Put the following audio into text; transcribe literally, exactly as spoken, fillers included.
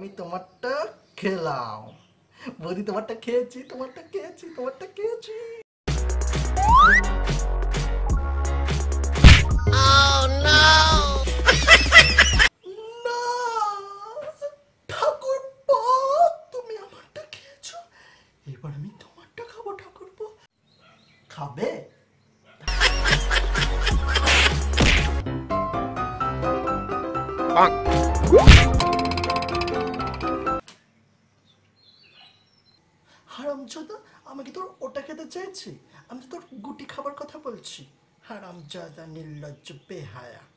আমি তোমারটা খেলাম। বৌদি তোমারটা খেয়েছি, তোমারটা খেয়েছি, তোমারটা খেয়েছি। না ঠাকুরপো, তুমি আমারটা খেয়েছো, এবার আমি তোমারটা খাবো। ঠাকুরপো খাবে? হারামজাদা, আমাকে তোর ওটা খেতে চাইছি? আমি তো তোর গুটি খাবার কথা বলছি। হারামজাদা, নির্লজ্জ, বেহায়া।